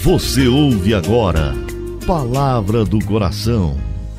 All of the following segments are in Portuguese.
Você ouve agora Palavra do Coração.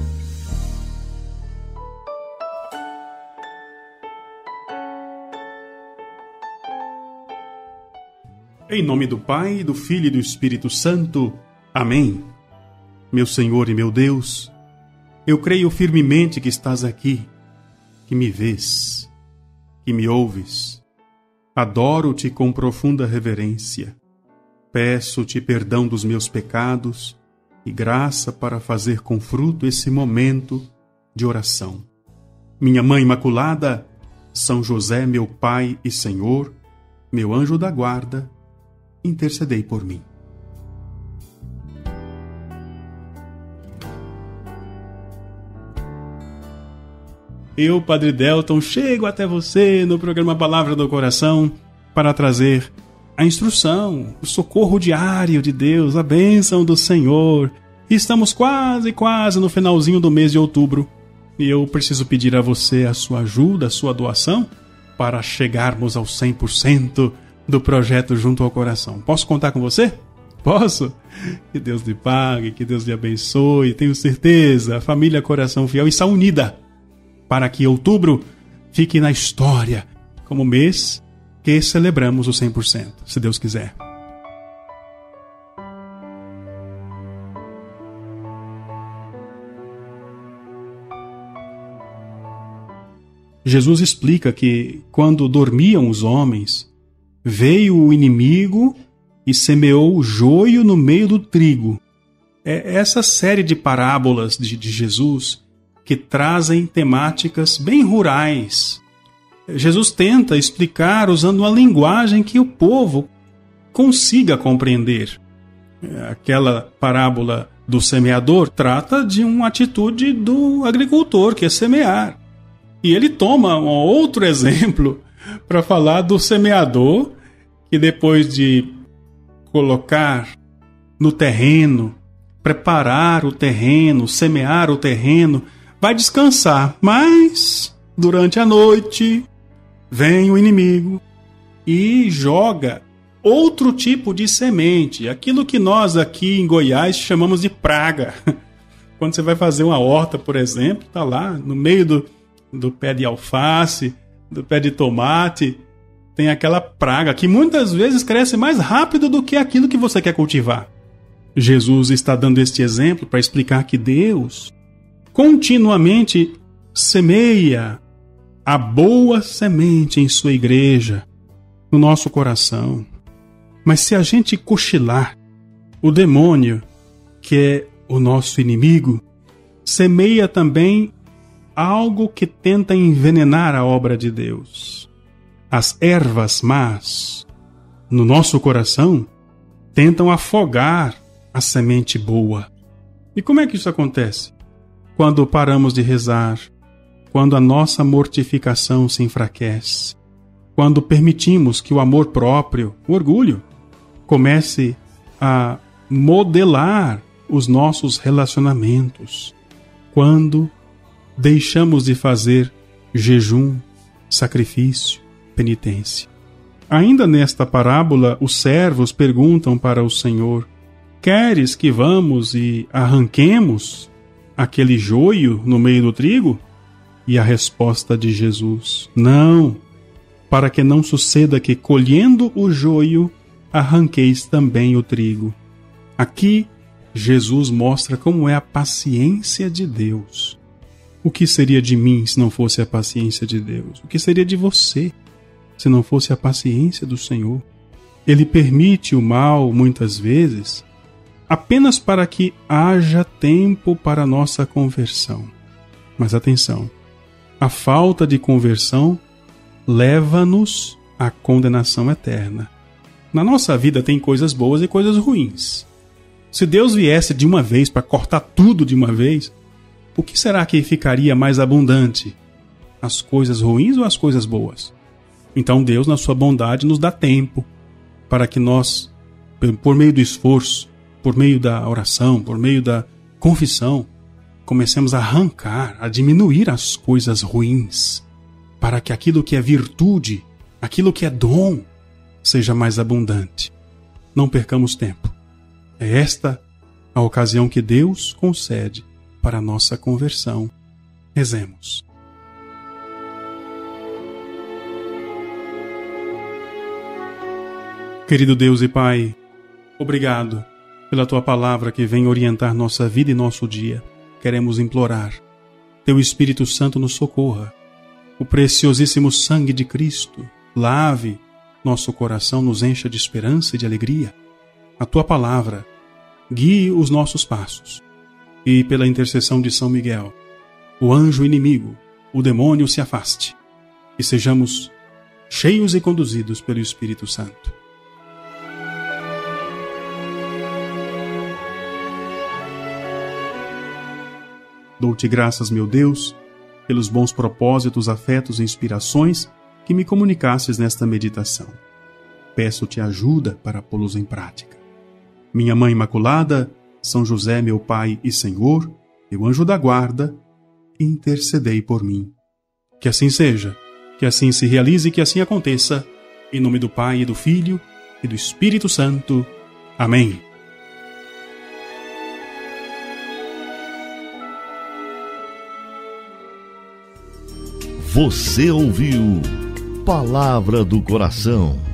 Em nome do Pai, do Filho e do Espírito Santo. Amém. Meu Senhor e meu Deus, eu creio firmemente que estás aqui, que me vês, que me ouves. Adoro-te com profunda reverência. Peço-te perdão dos meus pecados e graça para fazer com fruto esse momento de oração. Minha Mãe Imaculada, São José, meu Pai e Senhor, meu anjo da guarda, intercedei por mim. Eu, Padre Delton, chego até você no programa Palavra do Coração para trazer a instrução, o socorro diário de Deus, a bênção do Senhor. Estamos quase no finalzinho do mês de outubro e eu preciso pedir a você a sua ajuda, a sua doação para chegarmos ao 100% do projeto Junto ao Coração. Posso contar com você? Posso? Que Deus lhe pague, que Deus lhe abençoe. Tenho certeza, a família Coração Fiel está unida para que outubro fique na história como mês que celebramos o 100%, se Deus quiser. Jesus explica que quando dormiam os homens, veio o inimigo e semeou o joio no meio do trigo. É essa série de parábolas de Jesus que trazem temáticas bem rurais. Jesus tenta explicar usando uma linguagem que o povo consiga compreender. Aquela parábola do semeador trata de uma atitude do agricultor, que é semear. E ele toma um outro exemplo para falar do semeador, que depois de colocar no terreno, preparar o terreno, semear o terreno, vai descansar, mas durante a noite vem o inimigo e joga outro tipo de semente, aquilo que nós aqui em Goiás chamamos de praga. Quando você vai fazer uma horta, por exemplo, está lá no meio do pé de alface, do pé de tomate, tem aquela praga que muitas vezes cresce mais rápido do que aquilo que você quer cultivar. Jesus está dando este exemplo para explicar que Deus continuamente semeia a boa semente em sua igreja, no nosso coração. Mas se a gente cochilar, o demônio, que é o nosso inimigo, semeia também algo que tenta envenenar a obra de Deus. As ervas más no nosso coração tentam afogar a semente boa. E como é que isso acontece? Quando paramos de rezar, quando a nossa mortificação se enfraquece, quando permitimos que o amor próprio, o orgulho, comece a modelar os nossos relacionamentos, quando deixamos de fazer jejum, sacrifício, penitência. Ainda nesta parábola, os servos perguntam para o Senhor: queres que vamos e arranquemos aquele joio no meio do trigo? E a resposta de Jesus: não, para que não suceda que, colhendo o joio, arranqueis também o trigo. Aqui, Jesus mostra como é a paciência de Deus. O que seria de mim se não fosse a paciência de Deus? O que seria de você se não fosse a paciência do Senhor? Ele permite o mal, muitas vezes, apenas para que haja tempo para a nossa conversão. Mas atenção, a falta de conversão leva-nos à condenação eterna. Na nossa vida tem coisas boas e coisas ruins. Se Deus viesse de uma vez para cortar tudo de uma vez, o que será que ficaria mais abundante? As coisas ruins ou as coisas boas? Então Deus, na sua bondade, nos dá tempo para que nós, por meio do esforço, por meio da oração, por meio da confissão, comecemos a arrancar, a diminuir as coisas ruins, para que aquilo que é virtude, aquilo que é dom, seja mais abundante. Não percamos tempo. É esta a ocasião que Deus concede para a nossa conversão. Rezemos. Querido Deus e Pai, obrigado pela Tua palavra que vem orientar nossa vida e nosso dia. Queremos implorar. Teu Espírito Santo nos socorra. O preciosíssimo sangue de Cristo lave nosso coração, nos encha de esperança e de alegria. A Tua palavra guie os nossos passos. E pela intercessão de São Miguel, o anjo inimigo, o demônio se afaste. E sejamos cheios e conduzidos pelo Espírito Santo. Dou-te graças, meu Deus, pelos bons propósitos, afetos e inspirações que me comunicastes nesta meditação. Peço-te ajuda para pô-los em prática. Minha Mãe Imaculada, São José, meu Pai e Senhor, meu anjo da guarda, intercedei por mim. Que assim seja, que assim se realize e que assim aconteça, em nome do Pai e do Filho e do Espírito Santo. Amém. Você ouviu Palavra do Coração.